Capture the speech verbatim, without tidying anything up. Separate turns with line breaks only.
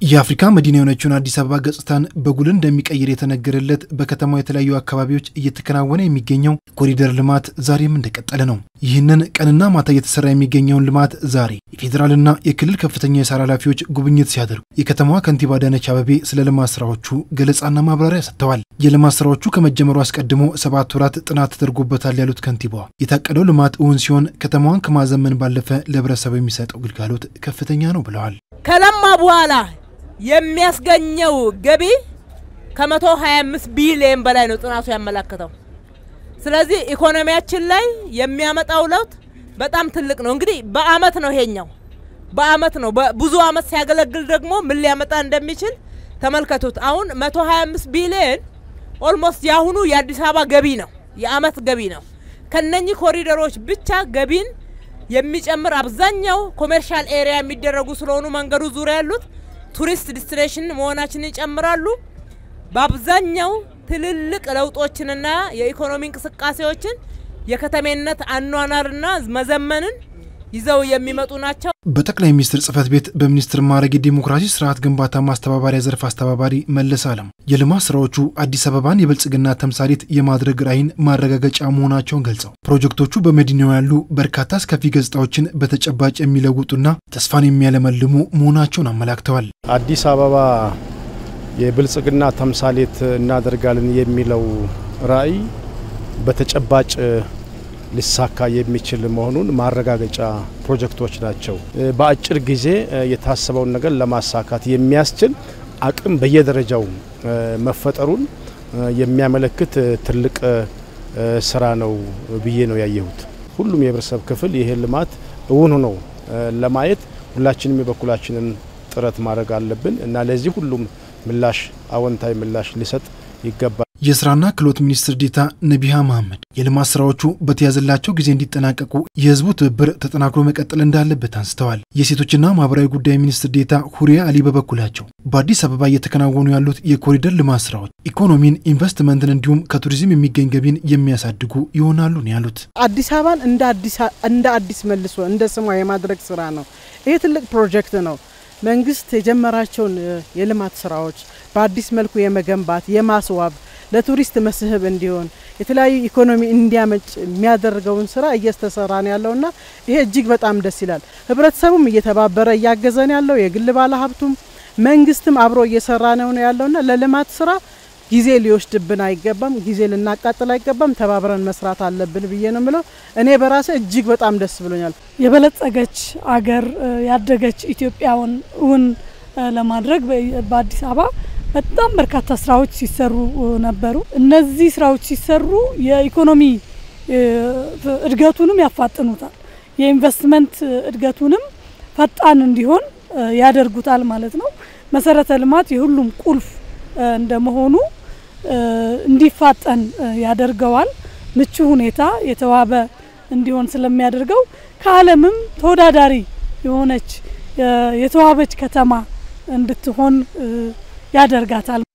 የአፍሪካ መዲና የሆነችውን አዲስ አበባ ገጽታን በጉልህ እንደሚቀይር የተነገረለት በከተማው የተለያዩ አካባቢዎች እየተከናወነ የሚገኘው ኮሪደር ልማት ዛሬም እንደቀጠለ ነው። ይህንን ቀንና ማታ እየተሰራ የሚገኘውን ልማት ዛሬ የፌዴራልና የክልል ከፍተኛ የሥራ ኃላፊዎች ጉብኝት ሲያደርጉ የከተማዋ ከንቲባ አዳነች አቤቤ ስለ ልማት ስራዎቹ ገለጻና ማብራሪያ ሰጥተዋል። የልማት ስራዎቹ ከመጀመሩ አስቀድሞ ሰባት ወራት ጥናት ተደርጎበታል ያሉት ከንቲባዋ የታቀደው ልማት እውን ሲሆን ከተማዋን ከማዘመን ባለፈ ለህብረተሰቡ የሚሰጠው ግልጋሎት ከፍተኛ ነው ብለዋል።
ከለማ በኋላ የሚያስገኘው ገቢ ከመቶ ሃያ አምስት ቢሊዮን በላይ ነው ጥናቱ ያመለከተው። ስለዚህ ኢኮኖሚያችን ላይ የሚያመጣው ለውጥ በጣም ትልቅ ነው። እንግዲህ በአመት ነው ይሄኛው በአመት ነው ብዙ አመት ሲያገለግል ደግሞ ምን ሊያመጣ እንደሚችል ተመልከቱት። አሁን መቶ ሃያ አምስት ቢሊዮን ኦልሞስት ያሁኑ የአዲስ አበባ ገቢ ነው የአመት ገቢ ነው። ከነኚህ ኮሪደሮች ብቻ ገቢን የሚጨምር አብዛኛው ኮመርሻል ኤሪያ የሚደረጉ ስለሆኑ መንገዱ ዙሪያ ያሉት ቱሪስት ዲስቲኔሽን መሆናችንን ይጨምራሉ። በአብዛኛው ትልልቅ ለውጦችንና የኢኮኖሚ እንቅስቃሴዎችን የከተሜነት አኗኗርና መዘመንን ይዘው የሚመጡ ናቸው።
በጠቅላይ ሚኒስትር ጽፈት ቤት በሚኒስትር ማዕረግ ዲሞክራሲ ስርዓት ግንባታ ማስተባበሪያ ዘርፍ አስተባባሪ መለስ አለም የልማት ስራዎቹ አዲስ አበባን የብልጽግና ተምሳሌት የማድረግ ራዕይን ማረጋገጫ መሆናቸውን ገልጸው ፕሮጀክቶቹ በመዲናው ያሉ በርካታ አስከፊ ገጽታዎችን በተጨባጭ የሚለውጡና ተስፋን የሚያለመልሙ መሆናቸውን አመላክተዋል።
አዲስ አበባ የብልጽግና ተምሳሌት እናደርጋለን የሚለው ራዕይ በተጨባጭ ሊሳካ የሚችል መሆኑን ማረጋገጫ ፕሮጀክቶች ናቸው። በአጭር ጊዜ የታሰበውን ነገር ለማሳካት የሚያስችል አቅም በየደረጃው መፈጠሩን የሚያመለክት ትልቅ ስራ ነው ብዬ ነው ያየሁት። ሁሉም የህብረተሰብ ክፍል ይሄ ልማት እውን ሆኖ ለማየት ሁላችንም የበኩላችንን ጥረት ማድረግ አለብን እና ለዚህ ሁሉም ምላሽ አዎንታዊ ምላሽ ሊሰጥ ይገባል።
የስራና ክህሎት ሚኒስትር ዴኤታ ነቢሃ መሐመድ የልማት ስራዎቹ በተያዘላቸው ጊዜ እንዲጠናቀቁ የህዝቡ ትብብር ተጠናክሮ መቀጠል እንዳለበት አንስተዋል። የሴቶችና ማህበራዊ ጉዳይ ሚኒስትር ዴኤታ ሁሪያ አሊ በበኩላቸው በአዲስ አበባ እየተከናወኑ ያሉት የኮሪደር ልማት ስራዎች ኢኮኖሚን፣ ኢንቨስትመንትን እንዲሁም ከቱሪዝም የሚገኝ ገቢን የሚያሳድጉ ይሆናሉ ነው ያሉት።
አዲስ አበባን እንደ አዲስ እንደ አዲስ መልሶ እንደ ስሟ የማድረግ ስራ ነው። ይሄ ትልቅ ፕሮጀክት ነው። መንግስት የጀመራቸውን የልማት ስራዎች በአዲስ መልኩ የመገንባት የማስዋብ ለቱሪስት መስህብ እንዲሆን የተለያዩ ኢኮኖሚ እንዲያመጭ የሚያደርገውን ስራ እየተሰራ ነው ያለውና ይሄ እጅግ በጣም ደስ ይላል። ህብረተሰቡም እየተባበረ ያገዘን ያለው የግል ባለሀብቱም መንግስትም አብሮ እየሰራ ነው ያለውና ለልማት ስራ ጊዜ ሊወስድብን አይገባም፣ ጊዜ ልናቃጥል አይገባም፣ ተባብረን መስራት አለብን ብዬ ነው ምለው። እኔ በራሴ እጅግ በጣም ደስ ብሎኛል።
የበለጸገች አገር ያደገች ኢትዮጵያውን እውን ለማድረግ በአዲስ አበባ በጣም በርካታ ስራዎች ሲሰሩ ነበሩ። እነዚህ ስራዎች ሲሰሩ የኢኮኖሚ እድገቱንም ያፋጥኑታል፣ የኢንቨስትመንት እድገቱንም ፈጣን እንዲሆን ያደርጉታል ማለት ነው። መሰረተ ልማት የሁሉም ቁልፍ እንደመሆኑ እንዲፋጠን ያደርገዋል። ምቹ ሁኔታ የተዋበ እንዲሆን ስለሚያደርገው ከዓለምም ተወዳዳሪ የሆነች የተዋበች ከተማ እንድትሆን ያደርጋታል።